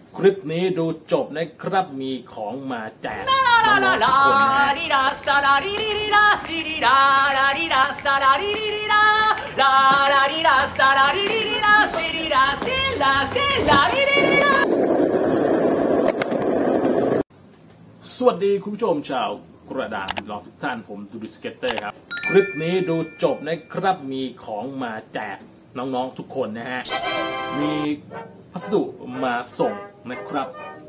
คลิปนี้ดูจบนะครับมีของมาแจกน้องๆทุกคนนะฮะสวัสดีคุณผู้ชมชาวกระดาษลองทุกท่านผมดูดิสเกตเตอร์ครับคลิปนี้ดูจบนะครับมีของมาแจกน้องๆทุกคนนะฮะมีพัสดุมาส่งนะครับ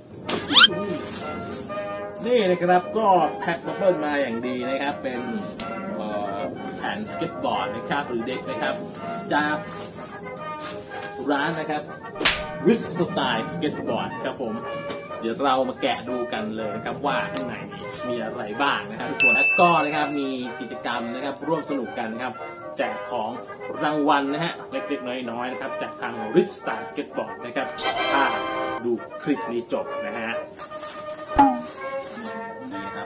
นี่นะครับก็แพ็คบับเบิ้ลมาอย่างดีนะครับเป็นแผ่นสเก็ตบอร์ดนะครับหรือเด็กนะครับจากร้านนะครับวิสไตล์สเก็ตบอร์ดครับผมเดี๋ยวเรามาแกะดูกันเลยนะครับว่าข้างในมีอะไรบ้างนะครับทุกคนและก็นะครับมีกิจกรรมนะครับร่วมสนุกกันครับแจกของรางวัลนะฮะเล็กๆน้อยๆนะครับจากทาง Rich Style Skateboard นะครับถ้าดูคลิปนี้จบนะฮะนี่ครับ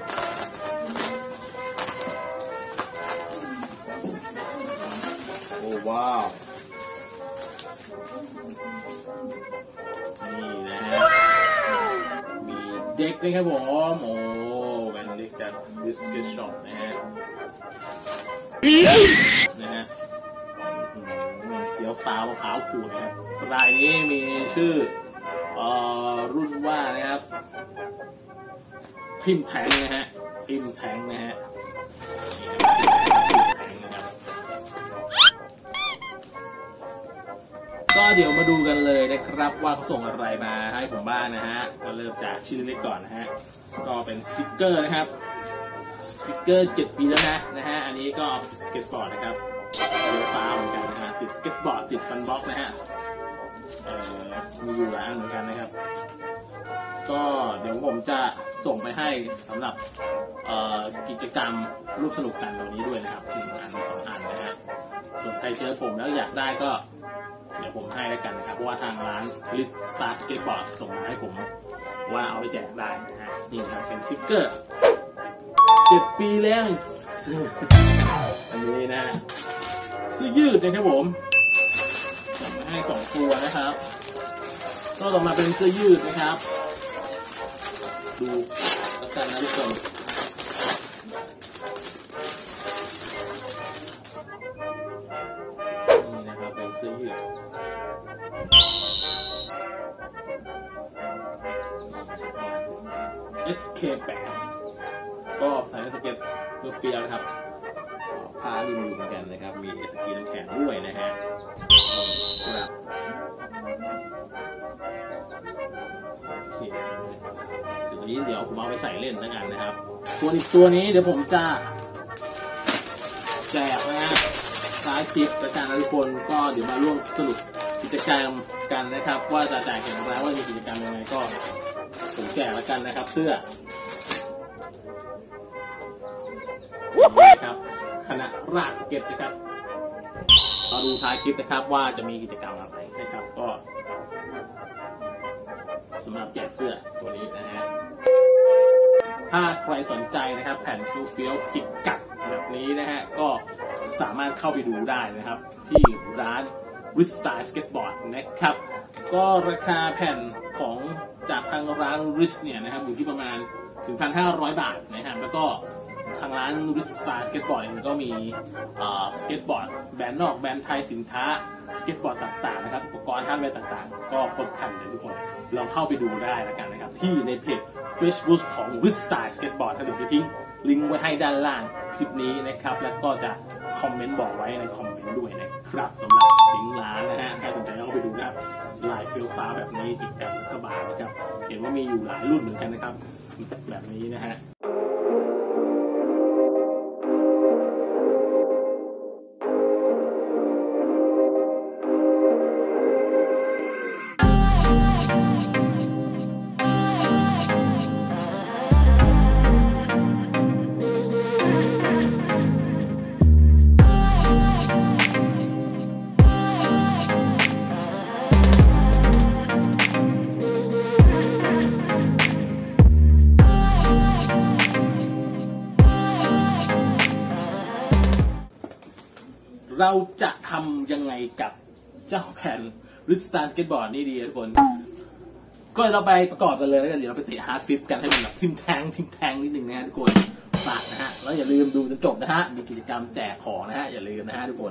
โอ้ว้าวนี่นะฮะมีเด็กด้วยครับผมโอ้เป็นเด็กจาก Biscuit Shop นะฮะเดี๋ยวฟ้ามะพร้าวขูดนะครับรายนี้มีชื่อรุ่นว่านะครับทิมแทงนะฮะทิมแทงนะฮะก็เดี๋ยวมาดูกันเลยนะครับว่าเขาส่งอะไรมาให้ผมบ้างนะฮะก็เริ่มจากชื่อเล็กก่อนนะฮะก็เป็นสติ๊กเกอร์นะครับสติ๊กเกอร์7 ปีแล้วนะฮะอันนี้ก็สเก็ตบอร์ดนะครับเรือฟ้าเหมือนกันนะฮะติดสเก็ตบอร์ดติดฟันบ็อกนะฮะมีอยู่หลายอันเหมือนกันนะครับก็เดี๋ยวผมจะส่งไปให้สำหรับกิจกรรมร่วมสนุกกันตรงนี้ด้วยนะครับ1 อัน 2 อันนะฮะส่วนใครเจอผมแล้วอยากได้ก็เดี๋ยวผมให้แล้วกันนะครับเพราะว่าทางร้าน Rich Style Skateboard ส่งมาให้ผมว่าเอาไปแจกได้นะฮะนี่ครับเป็นสติ๊กเกอร์7 ปีแล้วอันนี้นะเสื้อยืดนะครับผมส่งมาให้2 ตัวนะครับก็ต่อมาเป็นเสื้อยืดนะครับดูแล้วกันนะทุกคนนี่นะครับเป็นเสื้อยืดSK Bass ก็ใส่สเก็ตตัวเฟียนะครับผ้าริมเหมือนกันนะครับมีสกีน้ำแข็งด้วยนะฮะครับโอเคตัวนี้เดี๋ยวผมเอาไปใส่เล่นแล้วกันนะครับส่วนอีกตัวนี้เดี๋ยวผมจะแจกนะฮะท้ายคลิปประชาชนทุกคนก็เดี๋ยวมาร่วมสรุปกิจกรรมกันนะครับว่าจะแจกอย่างไรว่ามีกิจกรรมยังไงก็ผมแจกแล้วกันนะครับเสื้อนะครับคณะราษฎรสเก็ตนะครับเราดูท้ายคลิปนะครับว่าจะมีกิจกรรมอะไรนะครับก็สำหรับแจกเสื้อตัวนี้นะฮะถ้าใครสนใจนะครับแผ่นทูเฟียลจิกกัดแบบนี้นะฮะก็สามารถเข้าไปดูได้นะครับที่ร้าน Rich Style Skateboard นะครับก็ราคาแผ่นของจากทางร้าน Rich เนี่ยนะครับอยู่ที่ประมาณ 1,500 บาทนะครับแล้วก็ทางร้าน Rich Style Skateboard ก็มีสเก็ตบอร์ดแบรนด์นอกแบรนด์ไทยสินค้าสเก็ตบอร์ดต่างๆนะครับอุปกรณ์ฮาร์ดแวร์ต่างๆก็ครบครันเลยทุกคนลองเข้าไปดูได้แล้วกันนะครับที่ในเพจ Facebook ของ Rich Style Skateboard ถ้าเดี๋ยวจะทิ้งลิงก์ไว้ให้ด้านล่างคลิปนี้นะครับแล้วก็จะคอมเมนต์บอกไว้ในคอมเมนต์ด้วยนะครับสำหรับลิงก์ร้านนะฮะใครสนใจก็ไปดูนะครับลายเฟี้ยวฟ้าแบบนี้จิกกัดรัฐบาลนะครับเห็นว่ามีอยู่หลายรุ่นเหมือนกันนะครับแบบนี้นะฮะเราจะทำยังไงกับเจ้าแผ่น Rich Style Skateboard นี่ดีทุกคนก็เราไปประกอบกันเลยแล้วกันเดี๋ยวเราไปเตะฮาร์ดฟิปกันให้มันแบบทิมแทงนิดนึงนะฮะทุกคนฝากนะฮะแล้วอย่าลืมดูจนจบนะฮะมีกิจกรรมแจกของนะฮะอย่าลืมนะฮะทุกคน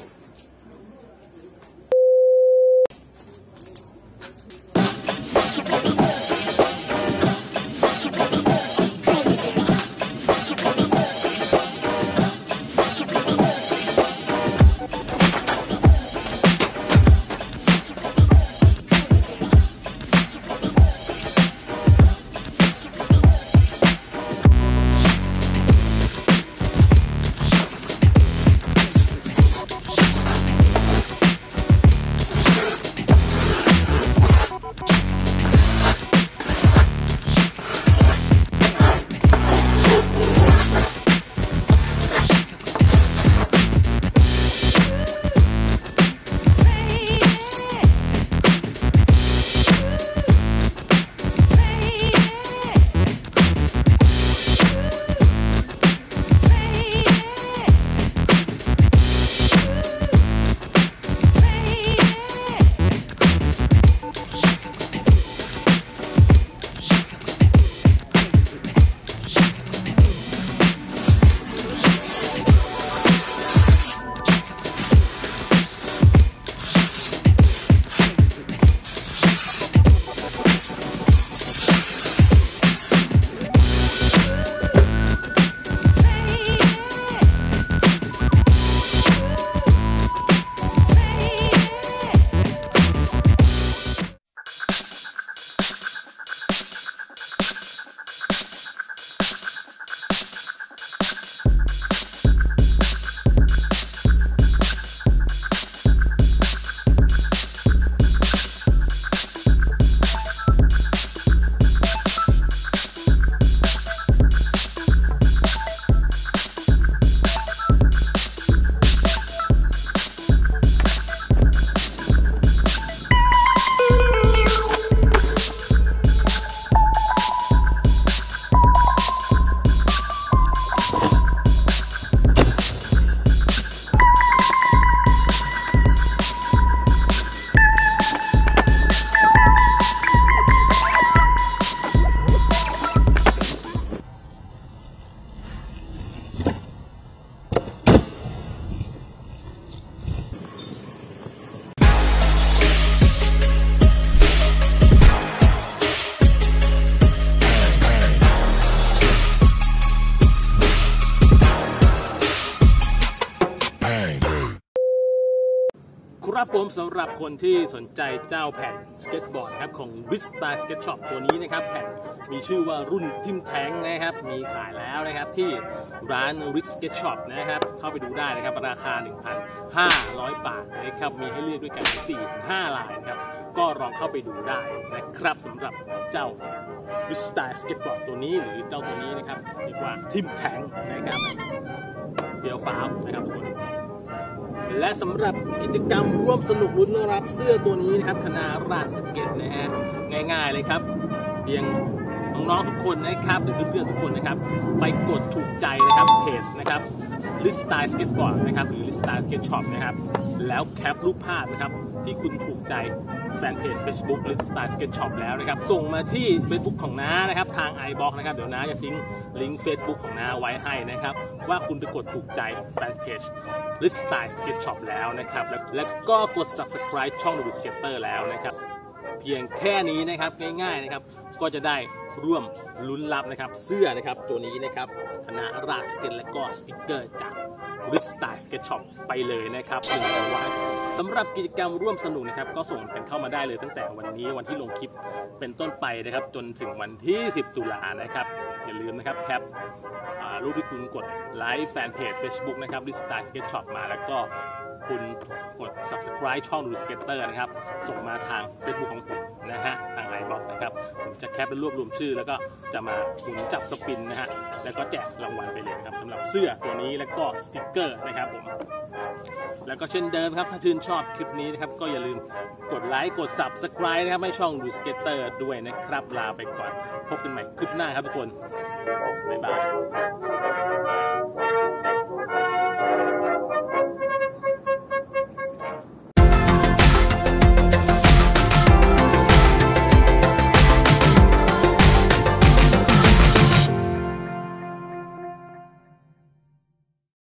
ครับผมสำหรับคนที่สนใจเจ้าแผ่นสเก็ตบอร์ดครับของ Rich Style Skate Shop ตัวนี้นะครับแผ่นมีชื่อว่ารุ่นทิมแทงนะครับมีขายแล้วนะครับที่ร้าน Rich Skate Shop นะครับเข้าไปดูได้นะครับราคา 1,500 บาทนะครับมีให้เลือกด้วยกัน 4-5 ลายนะครับก็ลองเข้าไปดูได้นะครับสำหรับเจ้า Rich Style Skate Board ตัวนี้หรือเจ้าตัวนี้นะครับเรียกว่าทิมแทงนะครับเฟี้ยวฟ้าวนะครับทุกคนและสำหรับกิจกรรมร่วมสนุกลุ้นรับเสื้อตัวนี้นะครับคณะราษฎรสเก็ตนะฮะง่ายๆเลยครับเพียงน้องๆทุกคนนะครับหรือเพื่อนๆทุกคนนะครับไปกดถูกใจนะครับเพจนะครับ Rich Style Skateboard นะครับหรือ Rich Style Skate Shop นะครับแล้วแคปรูปภาพนะครับที่คุณถูกใจแฟนเพจ Facebook Rich Style Skate Shop แล้วนะครับส่งมาที่ Facebook ของน้านะครับทาง iBox นะครับเดี๋ยวน้าจะทิ้งลิงก์ Facebook ของน้าไว้ให้นะครับว่าคุณไปกดถูกใจแฟนเพจ Rich Style Skate Shop แล้วนะครับและก็กด Subscribe ช่อง The Skater แล้วนะครับเพียงแค่นี้นะครับง่ายๆนะครับก็จะได้ร่วมลุ้นรับนะครับเสื้อนะครับตัวนี้นะครับคณะราษฎรสเก็ตและก็สติ๊กเกอร์จาก Rich Style Skate Shop ไปเลยนะครับ1 รางวัลสำหรับกิจกรรมร่วมสนุกนะครับก็ส่งกันเข้ามาได้เลยตั้งแต่วันนี้วันที่ลงคลิปเป็นต้นไปนะครับจนถึงวันที่10 ตุลานะครับอย่าลืมนะครับแคปรูปที่คุณกดไลค์แฟนเพจ Facebook นะครับ Rich Style Skate Shop มาแล้วก็คุณกด Subscribe ช่อง The Skater นะครับส่งมาทาง Facebook ของผมนะฮะทางไลน์บอกนะครับผมจะแคปและรวบรวมชื่อแล้วก็จะมาหมุนจับสปินนะฮะแล้วก็แจกรางวัลไปเลยครับสำหรับเสื้อตัวนี้แล้วก็สติ๊กเกอร์นะครับผมแล้วก็เช่นเดิมครับถ้าชื่นชอบคลิปนี้นะครับก็อย่าลืมกดไลค์กด Subscribe นะครับให้ช่อง The Skater ด้วยนะครับลาไปก่อนพบกันใหม่คลิปหน้าครับทุกคนบ๊ายบาย